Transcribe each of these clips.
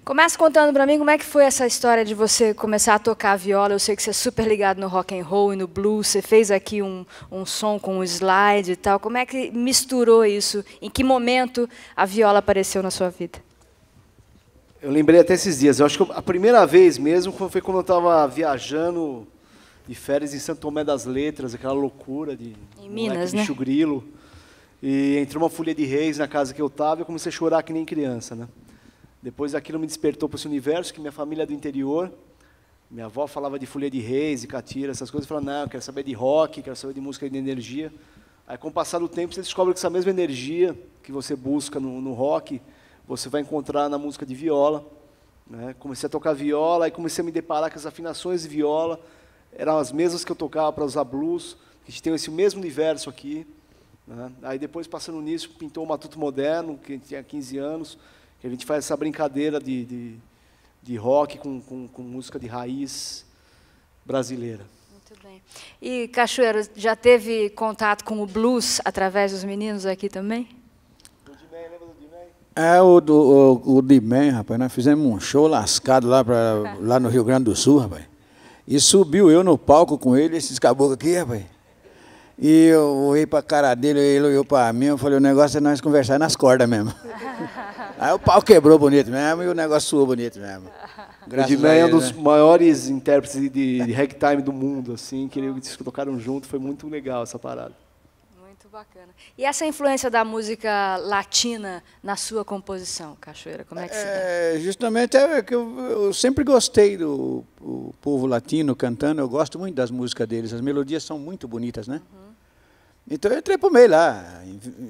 Começa contando para mim como é que foi essa história de você começar a tocar viola. Eu sei que você é super ligado no rock and roll e no blues. Você fez aqui um som com um slide e tal. Como é que misturou isso? Em que momento a viola apareceu na sua vida? Eu lembrei até esses dias. Eu acho que a primeira vez mesmo foi quando eu estava viajando de férias em Santo Tomé das Letras, aquela loucura de em Minas, né? Bicho Grilo. E entrou uma folha de reis na casa que eu estava e eu comecei a chorar que nem criança, né? Depois aquilo me despertou para esse universo, que minha família é do interior. Minha avó falava de folia de reis, de catira, essas coisas. Eu falava, não, eu quero saber de rock, quero saber de música e de energia. Aí, com o passar do tempo, você descobre que essa mesma energia que você busca no rock, você vai encontrar na música de viola. Né? Comecei a tocar viola, aí comecei a me deparar com as afinações de viola. Eram as mesmas que eu tocava para usar blues, que a gente tem esse mesmo universo aqui. Né? Aí, depois, passando nisso, pintou o Matuto Moderno, que tinha 15 anos, que a gente faz essa brincadeira de rock com música de raiz brasileira. Muito bem. E, Cachoeiro, já teve contato com o blues através dos meninos aqui também? O D-Man, lembra do D-Man? É, o D-Man, rapaz, nós fizemos um show lascado lá no Rio Grande do Sul, rapaz. E subiu eu no palco com ele, esses caboclos aqui, rapaz. E eu olhei para a cara dele, ele olhou para mim, eu falei, o negócio é nós conversar nas cordas mesmo. Aí o pau quebrou bonito mesmo e o negócio suou bonito mesmo. O D-Man é um dos maiores intérpretes de ragtime do mundo, assim, que eles tocaram junto, foi muito legal essa parada. Muito bacana. E essa influência da música latina na sua composição, Cachoeira, como é que se dá? Justamente é que eu sempre gostei do povo latino cantando, eu gosto muito das músicas deles, as melodias são muito bonitas, né? Uhum. Então eu entrei pro meio lá.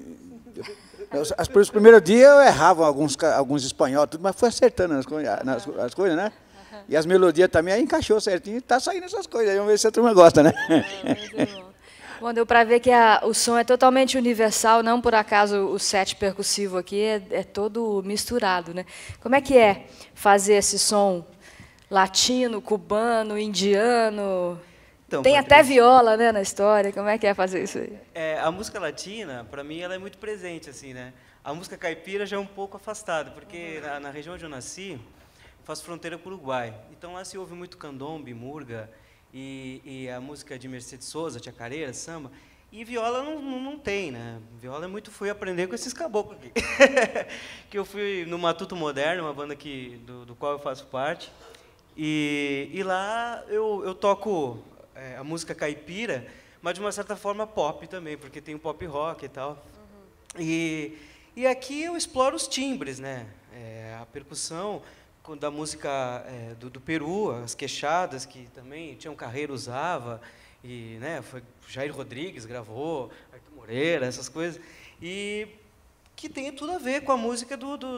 Os primeiros dias eu errava alguns espanhóis, tudo, mas fui acertando as coisas, né? E as melodias também, aí encaixou certinho, e tá saindo essas coisas, aí vamos ver se a turma gosta, né? Muito bom. Bom, deu para ver que o som é totalmente universal, não por acaso o set percussivo aqui é todo misturado, né? Como é que é fazer esse som latino, cubano, indiano? Então, tem até viola, né, na história. Como é que é fazer isso aí? A música latina, para mim, ela é muito presente, assim, né? A música caipira já é um pouco afastada, porque na região onde eu nasci, faz fronteira com o Uruguai. Então lá se ouve muito candombe, murga, e a música de Mercedes Sosa, chacareira, samba. E viola não tem, né? Viola é muito fui aprender com esses caboclos aqui. Que eu fui no Matuto Moderno, uma banda do qual eu faço parte. E lá eu toco a música caipira, mas de uma certa forma pop também, porque tem o pop rock e tal. Uhum. E aqui eu exploro os timbres, né? A percussão da música do Peru, as queixadas, que também Tião Carreiro usava, e, né, foi Jair Rodrigues gravou, Arthur Moreira, essas coisas, e que tem tudo a ver com a música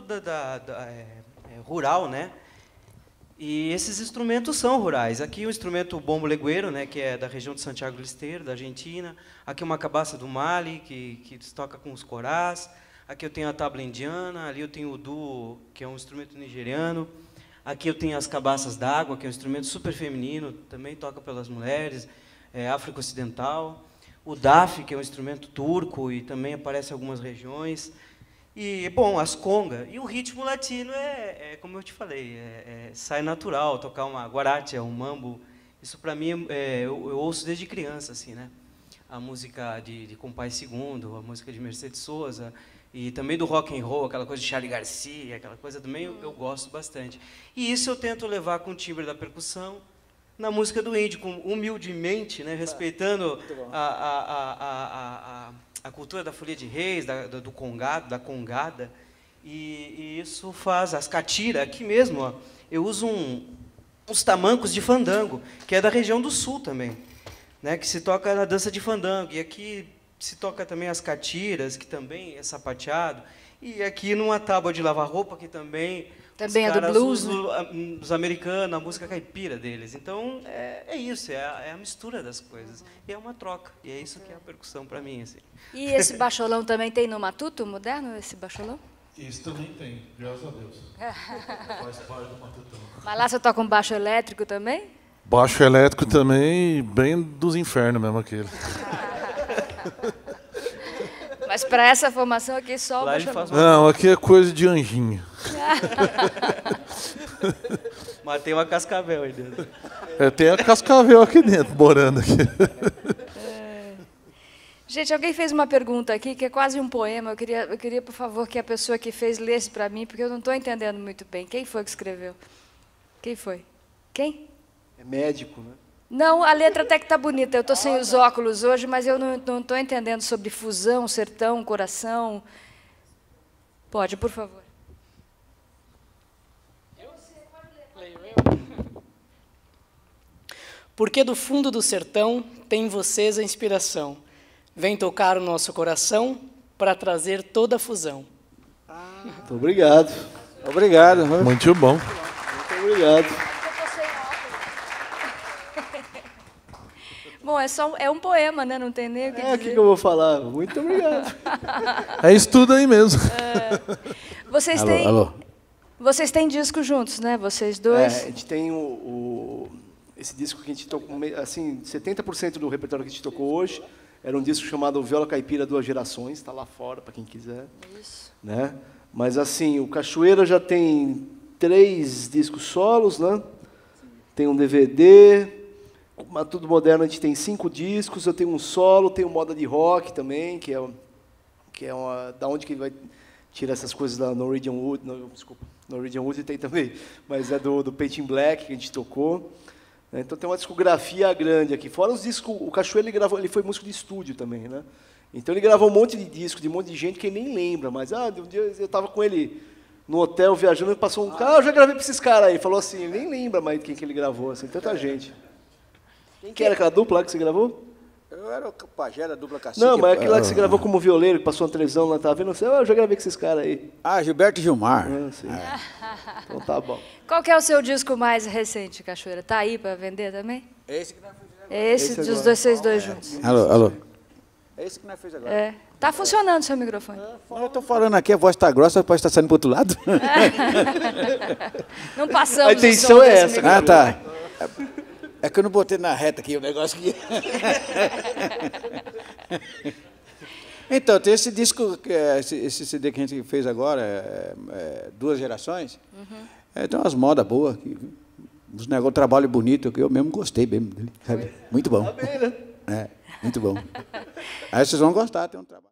rural, né? E esses instrumentos são rurais. Aqui o instrumento bombo legueiro, né, que é da região de Santiago del Estero, da Argentina. Aqui uma cabaça do Mali, que se toca com os corás. Aqui eu tenho a tabla indiana, ali eu tenho o duo, que é um instrumento nigeriano. Aqui eu tenho as cabaças d'água, que é um instrumento super feminino, também toca pelas mulheres, África Ocidental. O daf, que é um instrumento turco e também aparece em algumas regiões. E, bom, as congas. E o ritmo latino como eu te falei, sai natural, tocar uma guaracha, um mambo. Isso, para mim, eu ouço desde criança, assim, né? A música de Compai Segundo, a música de Mercedes Sosa, e também do rock and roll, aquela coisa de Charly Garcia, aquela coisa também eu gosto bastante. E isso eu tento levar com o timbre da percussão na música do indie, humildemente, né? Respeitando a cultura da folia de reis, do congado, da congada, e isso faz as catiras. Aqui mesmo, ó, eu uso uns tamancos de fandango, que é da região do sul também, né, que se toca na dança de fandango, e aqui se toca também as catiras, que também é sapateado, e aqui numa tábua de lavar roupa, que também é do blues, os americanos, a música caipira deles. Então, é isso, é a mistura das coisas. E é uma troca, e é isso que é a percussão para mim. Assim. E esse baixolão também tem no Matuto Moderno, esse baixolão? Isso também tem, graças a Deus. Faz parte do Matutão. Mas lá você toca um baixo elétrico também? Baixo elétrico também, bem dos infernos mesmo aquele. Mas para essa formação aqui só o baixolão. Não, aqui é coisa de anjinho. Mas tem uma cascavel aí dentro. Tem a cascavel aqui dentro, morando aqui. Gente, alguém fez uma pergunta aqui que é quase um poema. Eu queria, por favor, que a pessoa que fez lesse para mim, porque eu não estou entendendo muito bem. Quem foi que escreveu? Quem foi? Quem? É médico, né? Não, a letra até que está bonita. Eu estou sem os óculos hoje, mas eu não estou entendendo sobre fusão, sertão, coração. Pode, por favor. Porque do fundo do sertão tem em vocês a inspiração. Vem tocar o nosso coração para trazer toda a fusão. Muito obrigado. Obrigado. Muito bom. Muito obrigado. Bom, é um poema, né? Não tem nem o que O dizer. que eu vou falar? Muito obrigado. É isso tudo aí mesmo. Vocês Alô, têm, alô. vocês têm discos juntos, né? Vocês dois. A gente tem esse disco que a gente tocou, assim, 70% do repertório que a gente tocou hoje era um disco chamado Viola Caipira Duas Gerações, está lá fora para quem quiser. Isso. Né? Mas assim, o Cachoeira já tem 3 discos solos, né? Tem um DVD, Tudo Moderno a gente tem 5 discos, eu tenho um solo, tenho Moda de Rock também, que é da onde que ele vai tirar essas coisas da Norwegian Wood, desculpa, Norwegian Wood tem também, mas é do Painting Black que a gente tocou. Então tem uma discografia grande aqui. Fora os discos, o Cachoeira ele foi músico de estúdio também, né? Então ele gravou um monte de disco, de um monte de gente que ele nem lembra, mas um dia eu estava com ele no hotel viajando e passou um cara, eu já gravei para esses caras aí, ele falou assim, ele nem lembra mais de quem que ele gravou, assim, tanta gente. Quem que era aquela dupla lá que você gravou? Eu era o pajé da dupla Cacique. Não, mas aquele lá que você gravou como violeiro, que passou uma televisão lá, tava vendo, eu já gravei com esses caras aí. Ah, Gilberto e Gilmar. Sim. Então tá bom. Qual que é o seu disco mais recente, Cachoeira? Tá aí para vender também? Esse que nós fizemos agora. É esse Esse dos agora. dois, vocês dois juntos. Alô. É esse que nós fizemos agora. É. Tá funcionando o seu microfone. Não, eu estou falando aqui, a voz está grossa, pode estar saindo para o outro lado. Não passamos A intenção o som é desse essa, microfone. Ah, tá. É que eu não botei na reta aqui o negócio aqui. Então, tem esse disco, esse CD que a gente fez agora, Duas Gerações, tem umas modas boas, uns negócios, trabalho bonito, que eu mesmo gostei mesmo dele, sabe? Muito bom. Tá bem, né? Muito bom. Aí vocês vão gostar, tem um trabalho.